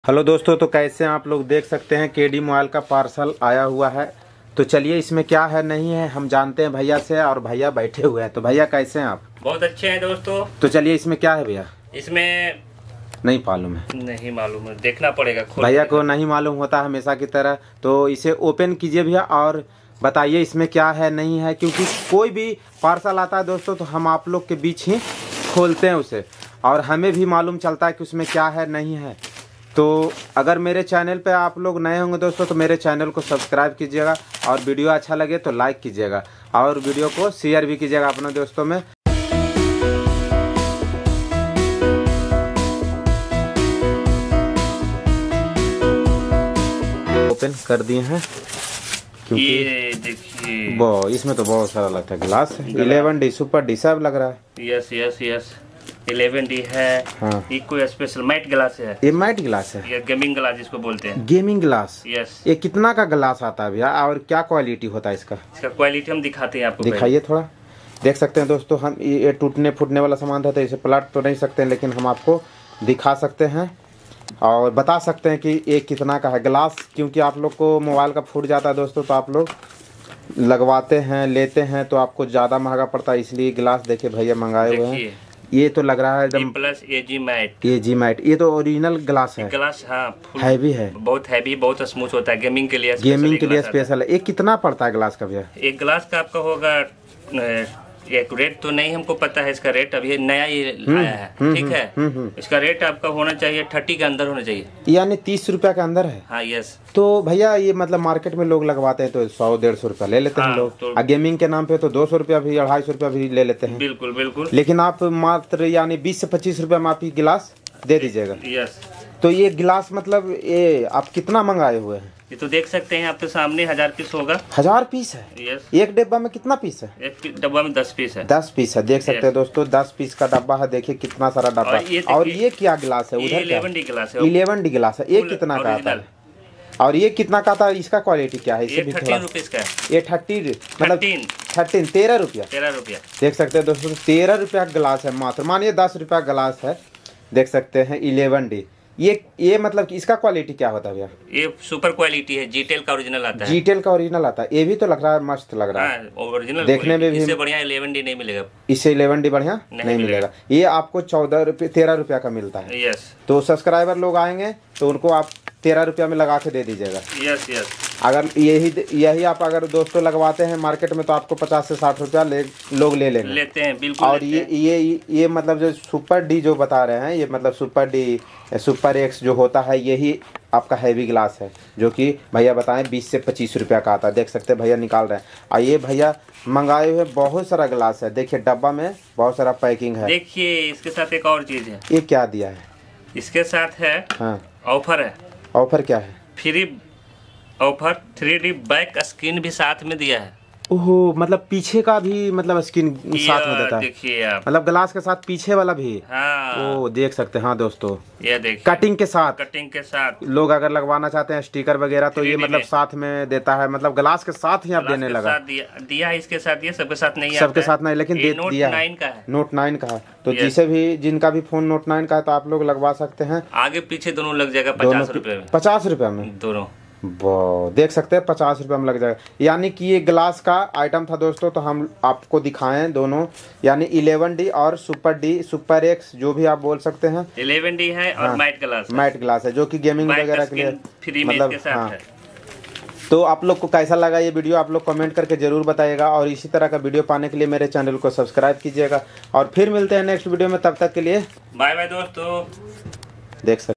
Hello दोस्तों, तो कैसे आप लोग देख सकते हैं केडी मोबाइल का पार्सल आया हुआ है। तो चलिए इसमें क्या है नहीं है हम जानते हैं भैया से, और भैया बैठे हुए हैं। तो भैया कैसे हैं आप? बहुत अच्छे हैं दोस्तों। तो चलिए इसमें क्या है भैया? इसमें नहीं मालूम है। नहीं मालूम है, देखना पड़ेगा। भैया को नहीं मालूम होता हमेशा की तरह। तो इसे ओपन कीजिए भैया और बताइए इसमें क्या है नहीं है, क्योंकि कोई भी पार्सल आता है दोस्तों तो हम आप लोग के बीच ही खोलते हैं उसे, और हमें भी मालूम चलता है कि उसमें क्या है नहीं है। तो अगर मेरे चैनल पे आप लोग नए होंगे दोस्तों तो मेरे चैनल को सब्सक्राइब कीजिएगा, और वीडियो अच्छा लगे तो लाइक कीजिएगा, और वीडियो को शेयर भी कीजिएगा अपने दोस्तों में। ओपन कर दिए हैं क्योंकि ये देखिए इसमें तो बहुत सारा लगता है। ग्लास है 11D सुपर डी सब लग रहा है। यस यस यस 11D है। हाँ, ये कोई स्पेशल मैट ग्लास है। ये मैट ग्लास है, ये गेमिंग ग्लास जिसको बोलते हैं। Gaming glass. यस। ये कितना का ग्लास आता है भैया, और क्या क्वालिटी होता है इसका? इसका क्वालिटी हम दिखाते हैं आपको। दिखाइए थोड़ा। देख सकते हैं दोस्तों, हम ये टूटने फूटने वाला सामान था तो इसे पलट तो नहीं सकते हैं, लेकिन हम आपको दिखा सकते हैं और बता सकते हैं कि ये कितना का है ग्लास। क्योंकि आप लोग को मोबाइल का फूट जाता है दोस्तों तो आप लोग लगवाते हैं, लेते हैं तो आपको ज़्यादा महंगा पड़ता है, इसलिए ग्लास देखिए भैया मंगाए हुए हैं। ये तो लग रहा है एकदम plus AG matte. AG matte, ये तो ओरिजिनल ग्लास है। ग्लास हाँ हैवी है, बहुत हैवी, बहुत स्मूथ होता है। गेमिंग के लिए स्पेशल है। ये कितना पड़ता है ग्लास का भैया? एक ग्लास का आपका होगा एक रेट तो नहीं हमको पता है इसका रेट, अभी नया ये आया है। ठीक है, इसका रेट आपका होना चाहिए 30 के अंदर होना चाहिए, यानी 30 रुपया के अंदर है। हाँ यस। तो भैया ये मतलब मार्केट में लोग लगवाते हैं तो 100-150 रुपया ले लेते हैं लोग, तो गेमिंग के नाम पे तो 200 रुपया भी 250 रुपया भी ले लेते हैं। बिल्कुल बिल्कुल। लेकिन आप मात्र यानी 20 से 25 रुपया में आप ये गिलास दे दीजिएगा। यस। तो ये गिलास मतलब ये आप कितना मंगाए हुए हैं? ये तो देख सकते हैं आपके सामने 1000 पीस होगा। 1000 पीस है? यस। एक डिब्बा में कितना पीस है? एक डब्बा में 10 पीस है। 10 पीस है, देख सकते हैं दोस्तों 10 पीस का डब्बा है। देखिए कितना सारा डब्बा। और ये क्या गिलास है उधर? 11D गिलास है। 11D गिलास है। ये कितना का आता है और ये कितना का आता है? इसका क्वालिटी क्या है? इसे भी 13 रुपीज का है। ये 30 मतलब 13 रुपया। 13 रुपया देख सकते हैं दोस्तों 13 रुपया गिलास है मात्र। मानिए 10 रुपया गिलास है, देख सकते हैं 11D। ये मतलब कि इसका क्वालिटी क्या होता है भैया? ये सुपर क्वालिटी है, जीटेल का ओरिजिनल आता है। जीटेल का ओरिजिनल आता है। ये भी तो लग रहा है मस्त लग रहा है ओरिजिनल। देखने में भी। इससे बढ़िया 11D नहीं मिलेगा। इससे 11D बढ़िया नहीं मिलेगा। ये आपको 13 रुपया का मिलता है। यस। तो सब्सक्राइबर लोग आएंगे तो उनको आप 13 रुपया में लगा के दे दीजिएगा। Yes yes. अगर यही आप अगर दोस्तों लगवाते हैं मार्केट में तो आपको 50 से 60 रुपया लोग ले लेंगे। लेते हैं बिल्कुल। और ये मतलब जो सुपर डी जो बता रहे हैं, ये मतलब सुपर डी सुपर एक्स जो होता है, यही आपका हैवी ग्लास है, जो कि भैया बताएं 20 से 25 रुपया का आता है। देख सकते हैं भैया निकाल रहे हैं। और ये भैया मंगाए हुए बहुत सारा ग्लास है। देखिए डब्बा में बहुत सारा पैकिंग है। देखिए इसके साथ एक और चीज है। ये क्या दिया है? इसके साथ है हाँ ऑफर है। ऑफर क्या है? Free offer 3D back screen भी साथ में दिया है। ओहो, मतलब पीछे का भी मतलब स्क्रीन साथ में देता है। देखिए आप, मतलब ग्लास के साथ पीछे वाला भी। हाँ। ओ देख सकते हैं। हाँ दोस्तों ये देखिए कटिंग के साथ। कटिंग के साथ लोग अगर लगवाना चाहते हैं स्टिकर वगैरह तो ये मतलब साथ में देता है, मतलब ग्लास के साथ ही आप देने लगा। दिया है इसके साथ। ये सबके साथ नहीं, सबके साथ नहीं, लेकिन दे दिया है। Note 9 का है। Note 9 का है। तो जिसे भी जिनका भी फोन Note 9 का है तो आप लोग लगवा सकते हैं। आगे पीछे दोनों लग जाएगा 50 रुपए में। 50 रुपया में दोनों देख सकते हैं 50 रुपये में लग जाएगा। यानी कि ये ग्लास का आइटम था दोस्तों, तो हम आपको दिखाएं दोनों, यानी 11D और सुपर एक्स जो भी आप बोल सकते हैं। 11D है और मैट ग्लास है जो कि गेमिंग वगैरह के लिए फ्री मतलब के साथ है। तो आप लोग को कैसा लगा ये वीडियो आप लोग कमेंट करके जरूर बताइएगा, और इसी तरह का वीडियो पाने के लिए मेरे चैनल को सब्सक्राइब कीजिएगा। और फिर मिलते हैं नेक्स्ट वीडियो में, तब तक के लिए बाय बाय दोस्तों। देख सकते